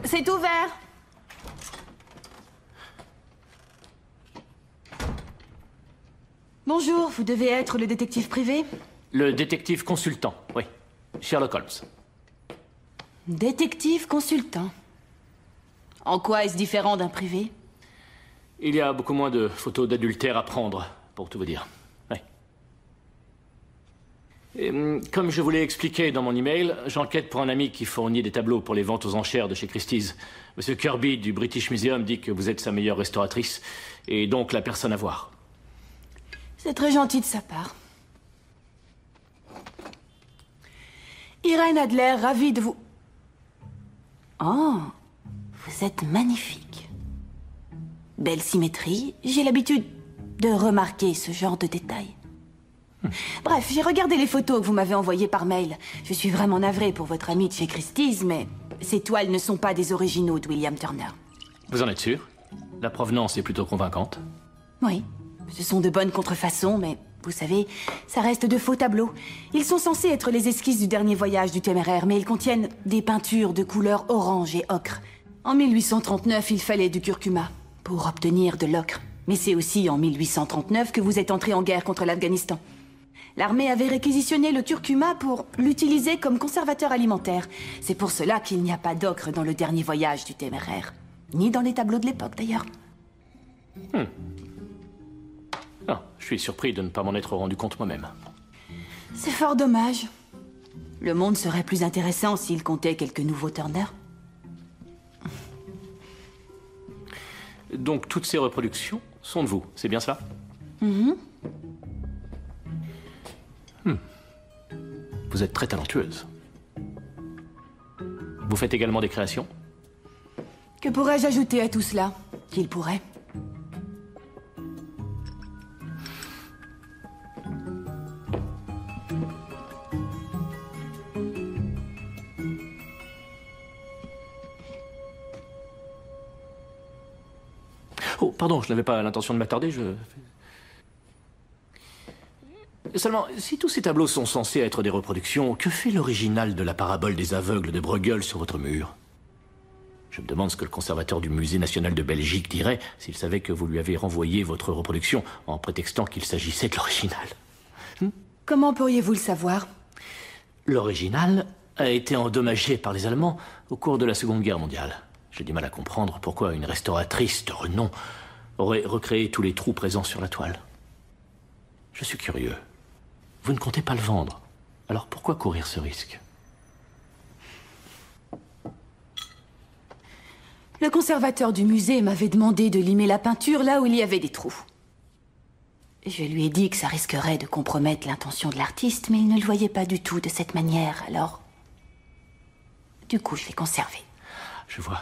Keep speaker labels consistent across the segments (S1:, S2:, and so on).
S1: C'est ouvert. Bonjour, vous devez être le détective privé?
S2: Le détective consultant, oui. Sherlock Holmes.
S1: Détective consultant. En quoi est-ce différent d'un privé?
S2: Il y a beaucoup moins de photos d'adultère à prendre, pour tout vous dire. Oui. Et, comme je vous l'ai expliqué dans mon email, j'enquête pour un ami qui fournit des tableaux pour les ventes aux enchères de chez Christie's. Monsieur Kirby du British Museum dit que vous êtes sa meilleure restauratrice, et donc la personne à voir.
S1: C'est très gentil de sa part. Irène Adler, ravie de vous... Oh, vous êtes magnifique. Belle symétrie, j'ai l'habitude de remarquer ce genre de détails. Bref, j'ai regardé les photos que vous m'avez envoyées par mail. Je suis vraiment navrée pour votre ami de chez Christie's, mais ces toiles ne sont pas des originaux de William Turner.
S2: Vous en êtes sûr? La provenance est plutôt convaincante.
S1: Oui, ce sont de bonnes contrefaçons, mais vous savez, ça reste de faux tableaux. Ils sont censés être les esquisses du dernier voyage du Téméraire, mais ils contiennent des peintures de couleur orange et ocre. En 1839, il fallait du curcuma pour obtenir de l'ocre. Mais c'est aussi en 1839 que vous êtes entré en guerre contre l'Afghanistan. L'armée avait réquisitionné le curcuma pour l'utiliser comme conservateur alimentaire. C'est pour cela qu'il n'y a pas d'ocre dans le dernier voyage du Téméraire. Ni dans les tableaux de l'époque, d'ailleurs.
S2: Ah, je suis surpris de ne pas m'en être rendu compte moi-même.
S1: C'est fort dommage. Le monde serait plus intéressant s'il comptait quelques nouveaux Turner.
S2: Donc toutes ces reproductions sont de vous, c'est bien ça? Vous êtes très talentueuse. Vous faites également des créations?
S1: Que pourrais-je ajouter à tout cela? Qu'il pourrait.
S2: Oh, pardon, je n'avais pas l'intention de m'attarder, Seulement, si tous ces tableaux sont censés être des reproductions, que fait l'original de la parabole des aveugles de Bruegel sur votre mur? Je me demande ce que le conservateur du Musée national de Belgique dirait s'il savait que vous lui avez renvoyé votre reproduction en prétextant qu'il s'agissait de l'original.
S1: Comment pourriez-vous le savoir?
S2: L'original a été endommagé par les Allemands au cours de la Seconde Guerre mondiale. J'ai du mal à comprendre pourquoi une restauratrice de renom aurait recréé tous les trous présents sur la toile. Je suis curieux. Vous ne comptez pas le vendre. Alors pourquoi courir ce risque?
S1: Le conservateur du musée m'avait demandé de limer la peinture là où il y avait des trous. Je lui ai dit que ça risquerait de compromettre l'intention de l'artiste, mais il ne le voyait pas du tout de cette manière, alors... Du coup, je l'ai conservé.
S2: Je vois.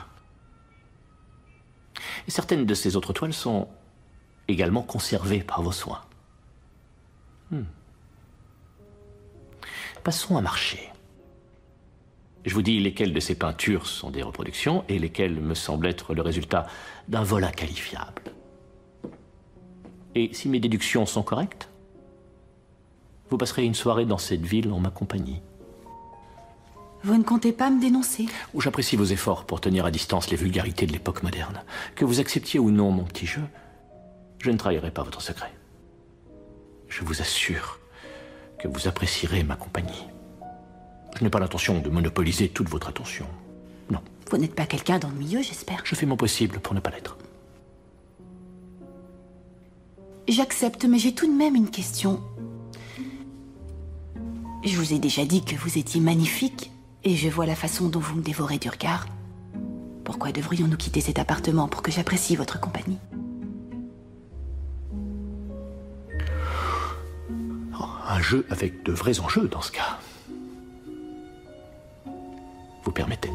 S2: Et certaines de ces autres toiles sont également conservées par vos soins. Passons à marcher. Je vous dis lesquelles de ces peintures sont des reproductions et lesquelles me semblent être le résultat d'un vol inqualifiable. Et si mes déductions sont correctes, vous passerez une soirée dans cette ville en ma compagnie.
S1: Vous ne comptez pas me dénoncer?
S2: J'apprécie vos efforts pour tenir à distance les vulgarités de l'époque moderne. Que vous acceptiez ou non mon petit jeu, je ne trahirai pas votre secret. Je vous assure que vous apprécierez ma compagnie. Je n'ai pas l'intention de monopoliser toute votre attention. Non.
S1: Vous n'êtes pas quelqu'un d'ennuyeux, j'espère.
S2: Je fais mon possible pour ne pas l'être.
S1: J'accepte, mais j'ai tout de même une question. Je vous ai déjà dit que vous étiez magnifique, et je vois la façon dont vous me dévorez du regard. Pourquoi devrions-nous quitter cet appartement pour que j'apprécie votre compagnie?
S2: Un jeu avec de vrais enjeux dans ce cas. Vous permettez?